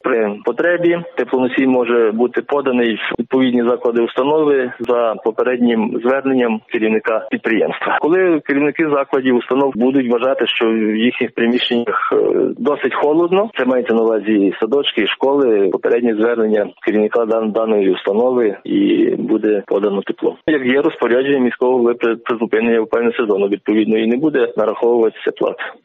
При потребі теплоносій може бути поданий в відповідні заклади установи за попереднім зверненням керівника підприємства. Коли керівники закладів установ будуть вважати, що в їхніх приміщеннях досить холодно, це мається на увазі садочки, школи, попереднє звернення керівника даної установи і буде подано тепло. Як є розпорядження міського голови при призупиненні опалювального сезону, відповідно і не буде нараховуватися плата.